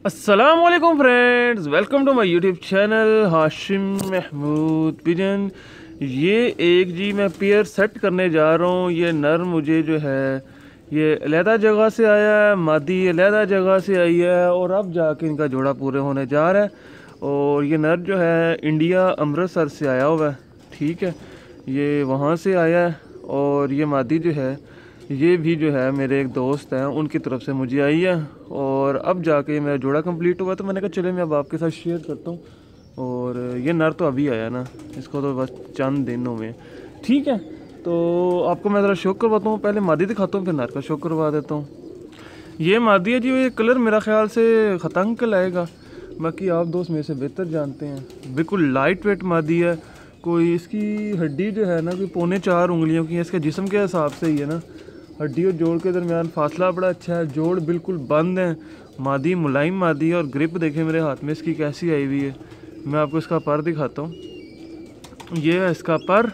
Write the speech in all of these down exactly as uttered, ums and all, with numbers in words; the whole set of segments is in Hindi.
अस्सलाम वालेकुम friends, welcome to my YouTube channel Hashim Mahmood pigeon. ये एक जी मैं पेयर सेट करने जा रहा हूँ। ये नर मुझे जो है ये अलहदा जगह से आया है, मादी अलहदा जगह से आई है और अब जाके इनका जोड़ा पूरे होने जा रहा है। और ये नर जो है इंडिया अमृतसर से आया हुआ है, ठीक है, ये वहाँ से आया है। और ये मादी जो है ये भी जो है मेरे एक दोस्त हैं उनकी तरफ से मुझे आई है। और अब जाके मेरा जोड़ा कंप्लीट हुआ तो मैंने कहा चले मैं अब आपके साथ शेयर करता हूँ। और ये नर तो अभी आया ना, इसको तो बस चंद दिनों में, ठीक है। तो आपको मैं ज़रा शो करवाता हूँ, पहले मादी दिखाता हूँ फिर नर का शो करवा देता हूँ। ये मादी है जी, ये कलर मेरा ख्याल से ख़तंग का लाएगा, बाकी आप दोस्त मेरे से बेहतर जानते हैं। बिल्कुल लाइट वेट मादी है, कोई इसकी हड्डी जो है ना कोई पौने चार उंगलियों की है, इसके जिस्म के हिसाब से ही है ना। हड्डी और जोड़ के दरमियान फासला बड़ा अच्छा है, जोड़ बिल्कुल बंद है, मादी मुलायम मादी है। और ग्रिप देखें मेरे हाथ में इसकी कैसी आई हुई है। मैं आपको इसका पर दिखाता हूँ, ये है इसका पर।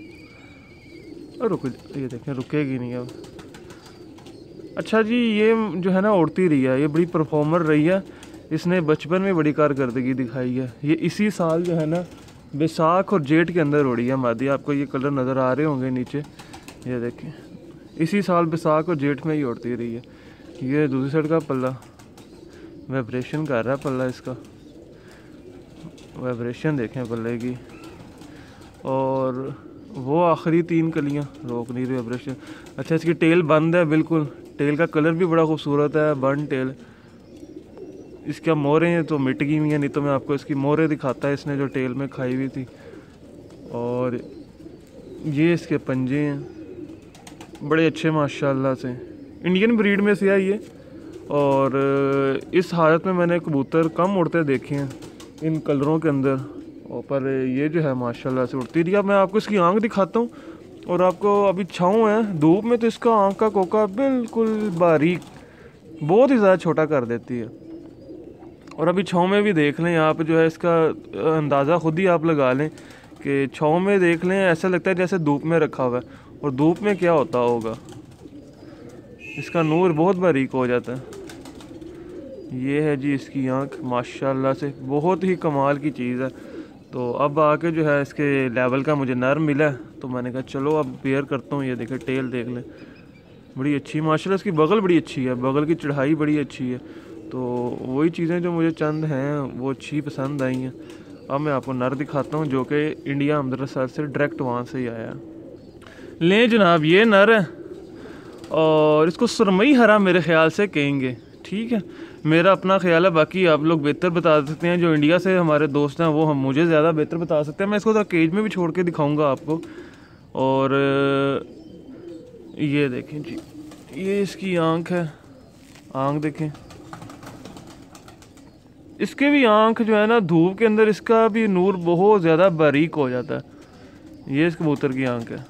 और रुक, ये देखें रुकेगी नहीं अब। अच्छा जी, ये जो है ना उड़ती रही है, ये बड़ी परफॉर्मर रही है, इसने बचपन में बड़ी कारकर्दगी दिखाई है। ये इसी साल जो है ना बैसाख और जेठ के अंदर उड़ी है मादी। आपको ये कलर नज़र आ रहे होंगे नीचे, ये देखें इसी साल बैसाख और जेठ में ही उड़ती रही है। ये दूसरी साइड का पल्ला वाइब्रेशन कर रहा है, पल्ला इसका वाइब्रेशन देखें पल्ले की। और वो आखिरी तीन कलियां रोक नहीं रही वाइब्रेशन। अच्छा, इसकी टेल बंद है बिल्कुल, टेल का कलर भी बड़ा खूबसूरत है, बंद टेल। इसका मोरे हैं तो मिट गई हुई हैं, नहीं तो मैं आपको इसकी मोरे दिखाता है इसने जो टेल में खाई हुई थी। और ये इसके पंजे हैं बड़े अच्छे माशाल्लाह से, इंडियन ब्रीड में से है ये। और इस हालत में मैंने कबूतर कम उड़ते देखे हैं इन कलरों के अंदर, और पर ये जो है माशाल्लाह से उड़ती रही। अब मैं आपको इसकी आंख दिखाता हूँ। और आपको अभी छाँव है, धूप में तो इसका आंख का कोका बिल्कुल बारीक, बहुत ही ज़्यादा छोटा कर देती है। और अभी छाँव में भी देख लें आप, जो है इसका अंदाज़ा खुद ही आप लगा लें कि छाँव में देख लें ऐसा लगता है जैसे धूप में रखा हुआ है। और धूप में क्या होता होगा, इसका नूर बहुत बारीक हो जाता है। ये है जी इसकी आँख, माशाल्लाह से बहुत ही कमाल की चीज़ है। तो अब आके जो है इसके लेवल का मुझे नर मिला है, तो मैंने कहा चलो अब पेयर करता हूँ। ये देखें टेल देख लें, बड़ी अच्छी माशाल्लाह, इसकी बगल बड़ी अच्छी है, बगल की चढ़ाई बड़ी अच्छी है। तो वही चीज़ें जो मुझे चंद हैं वो अच्छी पसंद आई हैं। अब मैं आपको नर दिखाता हूँ जो कि इंडिया अमृतसर से डायरेक्ट वहाँ से ही आया। लें जनाब, ये नर है और इसको सुरमई हरा मेरे ख्याल से कहेंगे, ठीक है, मेरा अपना ख्याल है। बाकी आप लोग बेहतर बता सकते हैं, जो इंडिया से हमारे दोस्त हैं वो हम मुझे ज़्यादा बेहतर बता सकते हैं। मैं इसको तो केज में भी छोड़ के दिखाऊंगा आपको। और ये देखें जी, ये इसकी आँख है, आँख देखें, इसके भी आँख जो है ना धूप के अंदर इसका भी नूर बहुत ज़्यादा बारीक हो जाता है। ये इस कबूतर की आँख है,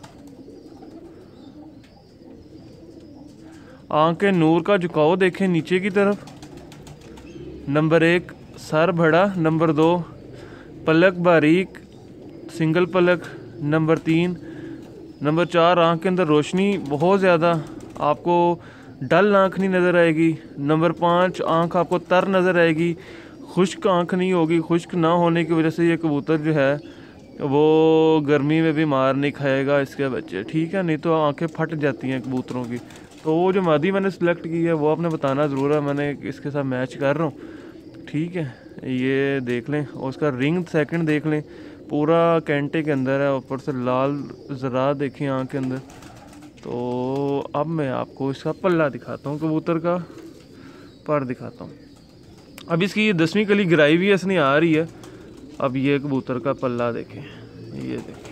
आँख के नूर का झुकाव देखें नीचे की तरफ। नंबर एक सर बड़ा, नंबर दो पलक बारीक सिंगल पलक, नंबर तीन, नंबर चार आँख के अंदर रोशनी बहुत ज़्यादा, आपको डल आँख नहीं नज़र आएगी। नंबर पाँच आँख आपको तर नज़र आएगी, खुश्क आँख नहीं होगी। खुश्क ना होने की वजह से ये कबूतर जो है वो गर्मी में भी मार नहीं खाएगा इसके बच्चे, ठीक है, नहीं तो आँखें फट जाती हैं कबूतरों की। तो वो जो मादी मैंने सेलेक्ट की है वो आपने बताना ज़रूर है, मैंने इसके साथ मैच कर रहा हूँ, ठीक है। ये देख लें, और उसका रिंग सेकंड देख लें, पूरा कैंटे के अंदर है, ऊपर से लाल ज़रा देखें आँख के अंदर। तो अब मैं आपको इसका पल्ला दिखाता हूँ, कबूतर का पर दिखाता हूँ। अब इसकी दसवीं कली गिराई हुई है, इसने आ रही है। अब ये कबूतर का पल्ला देखें, ये देखें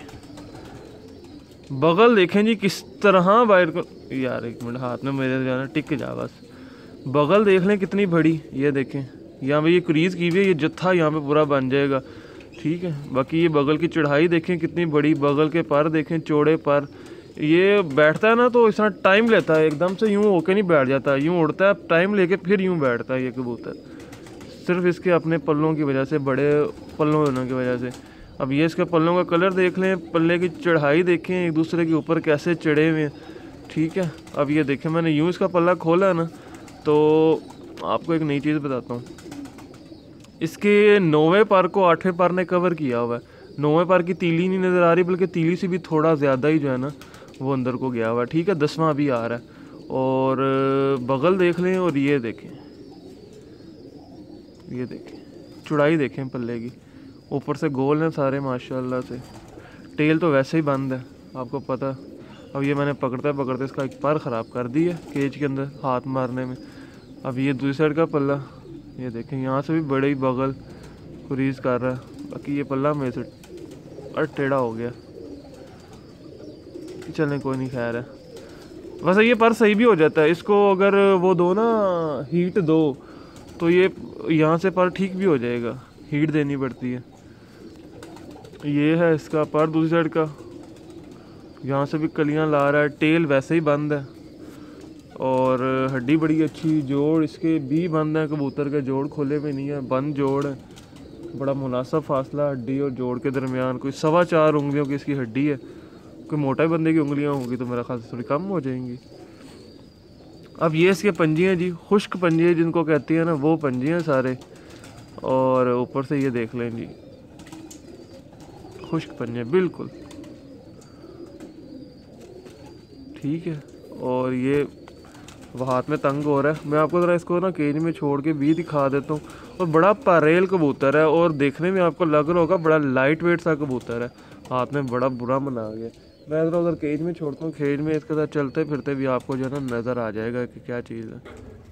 बगल देखें जी किस तरह बाहर को, यार एक मिनट हाथ में मेरे जाना टिक जा बस। बगल देख लें कितनी बड़ी, ये देखें यहाँ पे ये क्रीज की हुई है, ये जत्था यहाँ पे पूरा बन जाएगा, ठीक है। बाकी ये बगल की चढ़ाई देखें कितनी बड़ी, बगल के पर देखें चौड़े पर। ये बैठता है ना तो इस तरह टाइम लेता है, एकदम से यूँ होके नहीं बैठ जाता, यूँ उड़ता है टाइम लेके फिर यूँ बैठता है ये कबूतर, सिर्फ इसके अपने पल्लों की वजह से, बड़े पल्लों होने की वजह से। अब ये इसके पल्लों का कलर देख लें, पल्ले की चढ़ाई देखें एक दूसरे के ऊपर कैसे चढ़े हुए हैं, ठीक है। अब ये देखें मैंने यूँ इसका पल्ला खोला है ना, तो आपको एक नई चीज़ बताता हूँ। इसके नौवें पर को आठवें पर ने कवर किया हुआ है। नौवें पर की तीली नहीं नज़र आ रही, बल्कि तीली से भी थोड़ा ज़्यादा ही जो है ना वो अंदर को गया हुआ है। ठीक है, दसवां अभी आ रहा है। और बगल देख लें, और ये देखें, ये देखें चौड़ाई देखें पल्ले की, ऊपर से गोल हैं सारे माशाल्लाह से। टेल तो वैसे ही बंद है, आपको पता। अब ये मैंने पकड़ते पकड़ते इसका एक पर ख़राब कर दी है केज के अंदर हाथ मारने में। अब ये दूसरी साइड का पल्ला, ये देखें यहाँ से भी बड़े ही बगल कुरीज कर रहा है। बाकी ये पल्ला मेरे से और टेढ़ा हो गया, चलें कोई नहीं, खैर है। वैसे ये पर सही भी हो जाता है, इसको अगर वो दो ना हीट दो तो ये यहाँ से पर ठीक भी हो जाएगा, हीट देनी पड़ती है। ये है इसका पर दूसरी साइड का, यहाँ से भी कलियाँ ला रहा है। टेल वैसे ही बंद है, और हड्डी बड़ी अच्छी, जोड़ इसके भी बंद है, कबूतर के जोड़ खोले भी नहीं है, बंद जोड़ है। बड़ा मुनासिब फासला हड्डी और जोड़ के दरमियान, कोई सवा चार उंगलियों की इसकी हड्डी है। कोई मोटा बंदे की उंगलियां होंगी तो मेरा ख्याल से थोड़ी कम हो जाएंगी। अब ये इसके पंजे हैं जी, खुश्क पंजे जिनको कहती है ना, वो पंजे हैं सारे। और ऊपर से ये देख लें जी, खुश्क पंजे बिल्कुल ठीक है। और ये वो हाथ में तंग हो रहा है, मैं आपको ज़रा इसको ना केज में छोड़ के भी दिखा देता हूँ। और बड़ा परेल कबूतर है, और देखने में आपको लग रहा होगा बड़ा लाइट वेट सा कबूतर है, हाथ में बड़ा बुरा बना गया। मैं ज़रा उधर केज में छोड़ता हूँ, केज में इसके साथ चलते फिरते भी आपको जो है ना नज़र आ जाएगा कि क्या चीज़ है।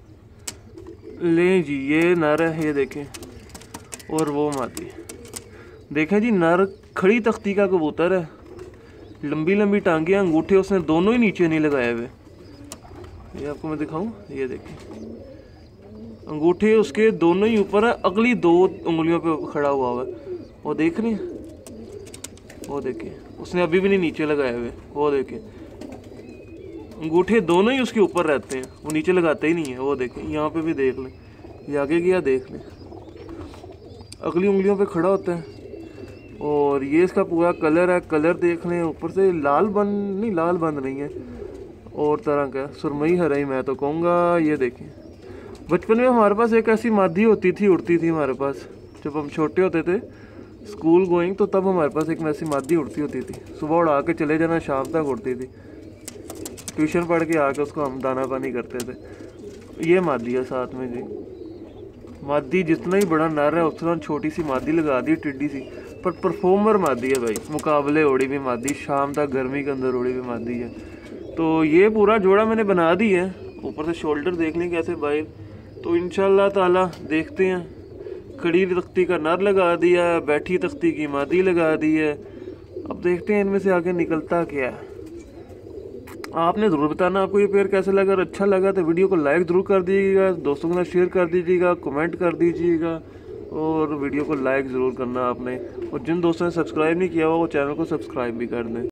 ले जी, ये नर है, ये देखें, और वो मादी देखें जी। नर खड़ी तख्ती का कबूतर है, लंबी लंबी टांगे, अंगूठे उसने दोनों ही नीचे नहीं लगाए हुए। ये आपको मैं दिखाऊं, ये देखें, अंगूठे उसके दोनों ही ऊपर है, अगली दो उंगलियों पे खड़ा हुआ हुआ है। वो देख रहे हैं, वो देखें, उसने अभी भी नहीं नीचे लगाए हुए। वो देखें, अंगूठे दोनों ही उसके ऊपर रहते हैं, वो नीचे लगाते ही नहीं है। वो देखें, यहाँ पे भी देख लें, ये आगे गया देख लें, अगली उंगलियों पे खड़ा होता है। और ये इसका पूरा कलर है, कलर देख लें, ऊपर से लाल बंद नहीं, लाल बंद नहीं है, और तरह का सुरमई हरा ही मैं तो कहूँगा। ये देखें, बचपन में हमारे पास एक ऐसी मादी होती थी, उड़ती थी हमारे पास, जब हम छोटे होते थे स्कूल गोइंग, तो तब हमारे पास एक ऐसी मादी उड़ती होती थी। सुबह उड़ा के चले जाना, शाम तक उड़ती थी। ट्यूशन पढ़ के आके उसको हम दाना पानी करते थे। ये मादी है साथ में जी। मादी जितना ही बड़ा नर है उतना छोटी सी मादी लगा दी, टिड्डी सी, पर परफॉर्मर मादी है भाई, मुकाबले उड़ी भी मादी, शाम तक गर्मी के अंदर उड़ी भी मादी है। तो ये पूरा जोड़ा मैंने बना दी है। ऊपर से शोल्डर देख लें कैसे बाहर, तो इंशाल्लाह ताला देखते हैं। खड़ी तख्ती का नर लगा दिया, बैठी तख्ती की मादी लगा दी है। अब देखते हैं इनमें से आगे निकलता क्या है। आपने ज़रूर बताना आपको ये पेयर कैसा लगा। अगर अच्छा लगा तो वीडियो को लाइक ज़रूर कर दीजिएगा, दोस्तों के साथ शेयर कर दीजिएगा, कमेंट कर दीजिएगा, और वीडियो को लाइक ज़रूर करना आपने। और जिन दोस्तों ने सब्सक्राइब नहीं किया हुआ वो चैनल को सब्सक्राइब भी कर दें।